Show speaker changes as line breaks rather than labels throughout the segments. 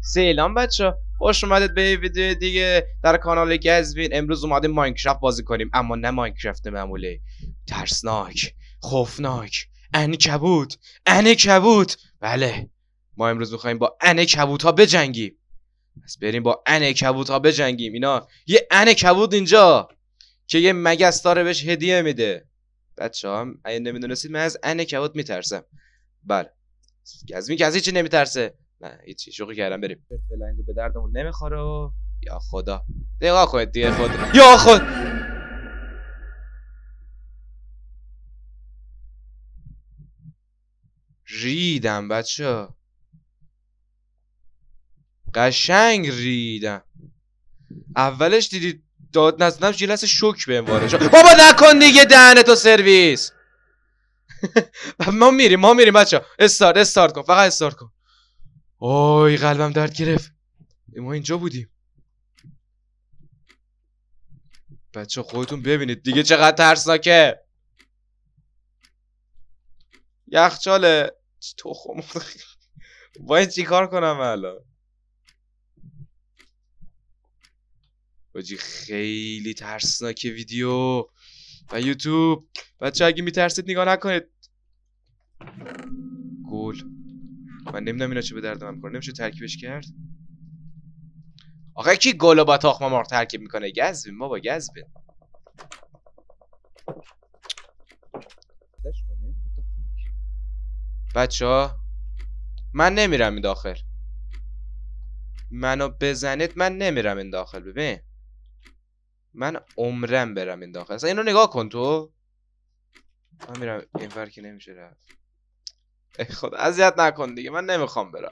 سلام بچه، خوش اومدید به ویدیو دیگه در کانال گزوین. امروز اومدیم ماینکرافت بازی کنیم، اما نه ماینکرافت معمولی، ترسناک، خوفناک، عنکبوت. بله، ما امروز میخوایم با عنکبوت ها بجنگیم. پس بریم با عنکبوت ها بجنگیم. اینا یه عنکبوت اینجا که یه مگس داره بهش هدیه میده. بچه ها اگه نمیدونستید من از عنکبوت میترسم. بله، گزوین که از هیچی نمیترسه. نه هیچی، شوخی کردم. بریم. فعلا به دردمون نمیخوره و یا خدا نگاه کنید دیگه. خود یا خود ریدم بچه، قشنگ ریدم. اولش دیدی داد نزدم یه لحظه شوک بهم وارد شد. بابا نکن دیگه دهنتو سرویس. ما میریم بچه. استارت کن، فقط استارت کن. اوی قلبم درد گرفت. ما اینجا بودیم بچه، خودتون ببینید دیگه چقدر ترسناکه. یخچاله تخم. باید چی کار کنم الان؟ باجی خیلی ترسناکه ویدیو و یوتیوب. بچه اگه میترسید نگاه نکنید. گل من نمیدونم اینا چه به درد من میکنه. نمیشه ترکیبش کرد؟ آخه کی گل با تخم مرغ ترکیب میکنه؟ گزوین ما با گزوین. بچه ها من نمیرم این داخل. منو بزنید من نمیرم این داخل. ببین من عمرم برم این داخل. اصلا اینو نگاه کن تو. من میرم این ور که نمیشه رفت. ای خدا اذیت نکن دیگه، من نمیخوام برم.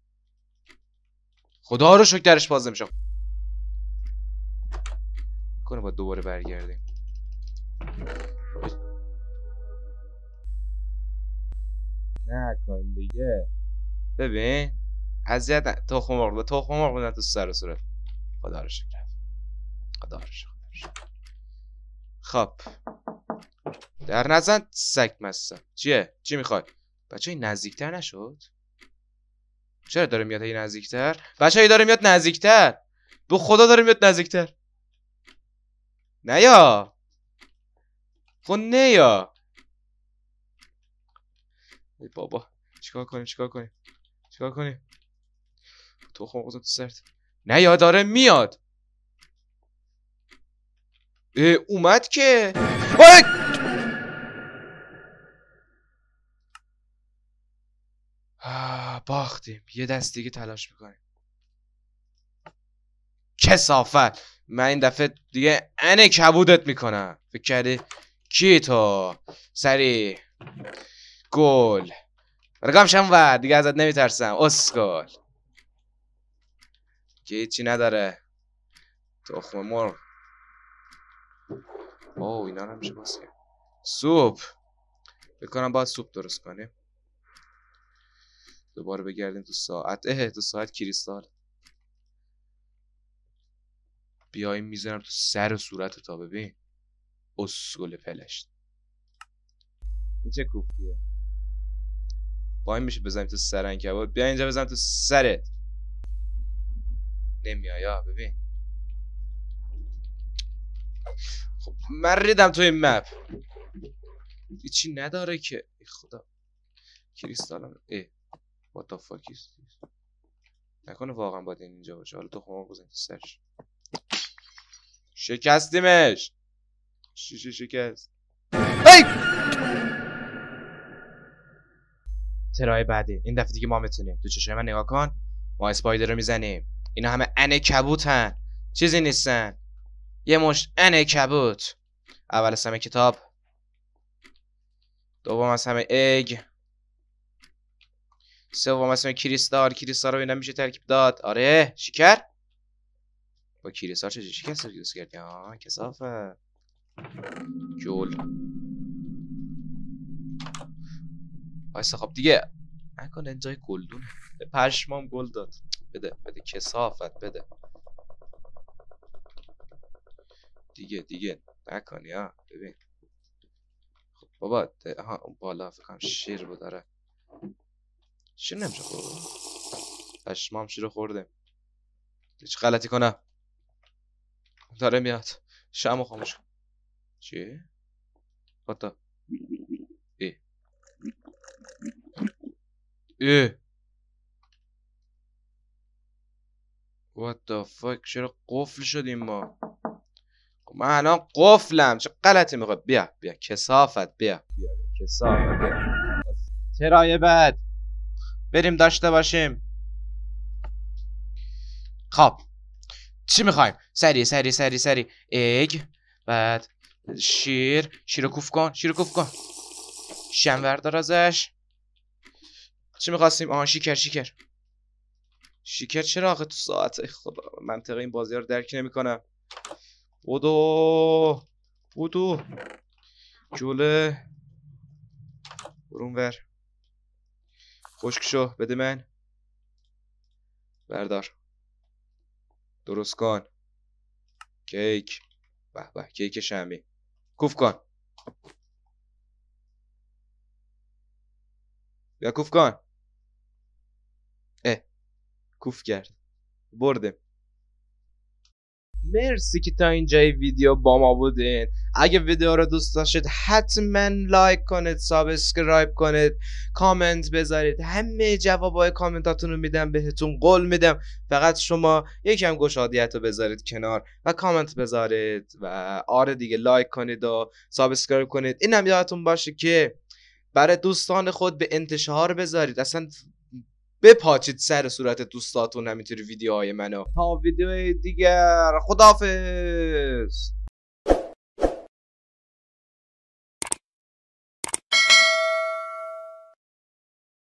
خدا رو شکر درش باز نمیشه. کنه باید دوباره برگردیم. نکن دیگه. ببین اذیت تخم مرغ بدن تو سر و صورت. خدا رو شکر. خدا رو شکر. خب در نزن سگ مستم. چی میخوای؟ بچه این نزدیکتر نشد؟ چرا داره میاد این نزدیکتر؟ بچه این داره میاد نزدیکتر. به خدا داره میاد نزدیکتر. نیا خب نیا. ای بابا چیکار کنیم؟ تخم مرغ تو سرت. نیا داره میاد. اومد که باختیم. یه دست دیگه تلاش میکنیم. کثافت. من این دفعه دیگه عنکبوتت میکنم. فکر کردی کی تو؟ سری گل رقم شم و دیگه ازت نمیترسم اسکل. که هیچی نداره تخم مرغ. اوه اینا رو میشه باز کرد. سوپ بکنم باید سوپ درست کنیم. دوباره بگردیم تو ساعت. تو ساعت کریستال. بیایم میذارم تو سر و صورت تا ببین اسکل پلشت. این چه کوفتیه؟ با این میشه بزنیم تو سر عنکبوت. بیا اینجا بزنم تو سرت. نمیایا ببین. خب من ریدم تو این مپ. هیچی نداره که. ای خدا کریستالم. what the fuck is this؟ نکنه واقعا باید اینجا باشه. حالا تخم مرغ بزنیم تو سرش. شکستیمش. شیشه شکست. ترای بعدی. این دفعه دیگه ما میتونیم. تو چشم من نگاه کن. ما اسپایدر رو میزنیم. اینا همه عنکبوتن، چیزی نیستن. یه مشت عنکبوت. اول از همه کتاب، دوم از همه اگ، سوم از همه کریستال رو ببینم میشه ترکیب داد. آره شکر با کریستال چه شکست رو درست کردی؟ کثافت. گل وایسا. خب دیگه نکنه اینجای گلدونه. پشمام گل داد. بده کثافت بده دیگه نکنی. ببین خب بابا اون بالا فکرم شیر بود. داره شیر نمیشه خب. پشمام شیر خورده. چه غلطی کنم؟ داره میاد. شمو خاموش کن. چیه؟ خاطا اه what the fuck چرا قفل شدیم ما؟ من الان قفلم. چه غلطی میخواد؟ بیا کثافت. بیا کثافت. بیا ترای بعد بریم داشته باشیم. خب چی میخوایم؟ سری اگ، بعد شیر رو کوف کن. شم بردار ازش. چی میخواستیم؟ آها شیکر چرا آخه تو ساعت؟ خدا منطقه این بازی رو درک نمیکنم. بودو جوله برون ور. خشک شو بده من. بردار درست کن. کیک. به کیک شمی. کوف کن. بیا کوف کن. کوف کرد. بردیم. مرسی که تا اینجای ویدیو با ما بودین. اگه ویدیو رو دوست داشتید حتما لایک کنید، سابسکرایب کنید، کامنت بذارید. همه جوابای کامنتاتون رو میدم بهتون، قول میدم. فقط شما یکم گشادیت رو بذارید کنار و کامنت بذارید و آره دیگه لایک کنید و سابسکرایب کنید. اینم یادتون باشه که برای دوستان خود به انتشار بذارید. اصلا بپاچید سر صورت دوستاتون همینطوری ویدیوهای منو. تا ویدیوهای دیگر خداحافظ.